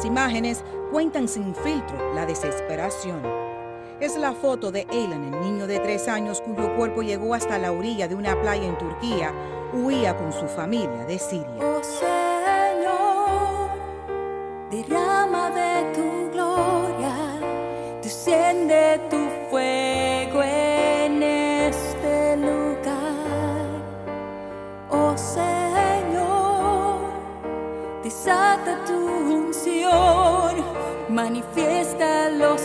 Las imágenes cuentan sin filtro la desesperación. Es la foto de Aylan, el niño de 3 años cuyo cuerpo llegó hasta la orilla de una playa en Turquía. Huía con su familia de Siria. Oh Señor, derrama de tu gloria, desciende tu fuego en este lugar. Oh Señor, desata tu unción, manifiesta lo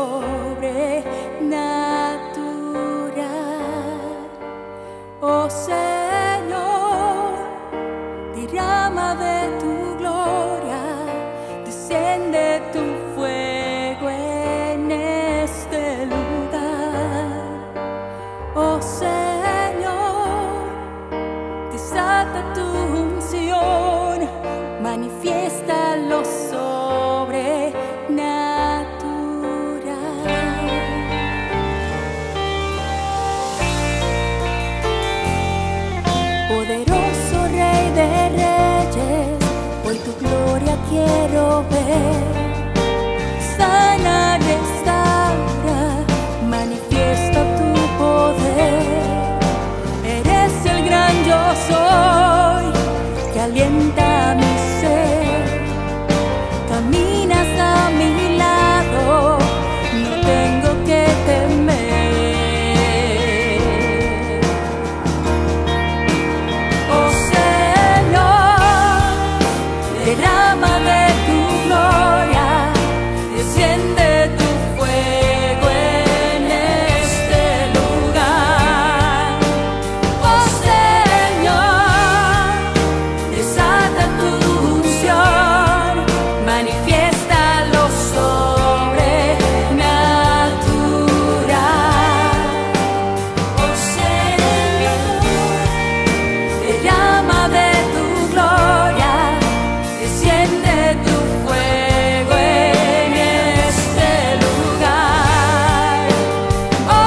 sobrenatural. Oh Señor, derrama de tu gloria, desciende tu fuego en este lugar. Oh Señor, desata tu unción, manifiesta lo sobrenatural. Poderoso Rey de Reyes, hoy tu gloria quiero ver. Sana, restaura, manifiesta tu poder. Eres el gran yo soy, que alienta mi ser. Caminas a mi lado, no tengo que temer. Derrama de tu gloria, desciende tu fuego en este lugar. Oh Señor, desata tu unción, manifiesta lo sobrenatural. Oh Señor, derrama de tu gloria, desciende tu fuego en este lugar. Oh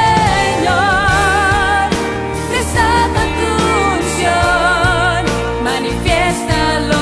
Señor, desata tu unción, manifiesta lo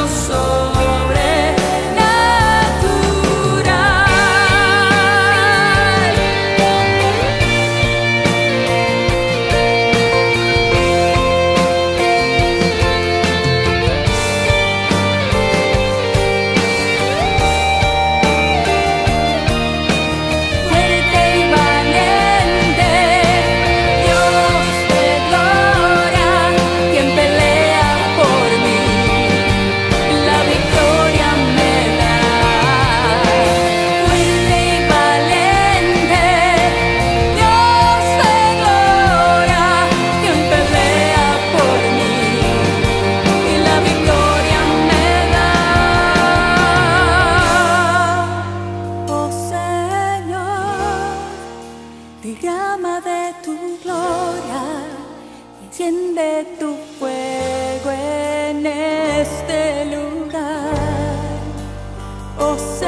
derrama de tu gloria, enciende tu fuego en este lugar. Oh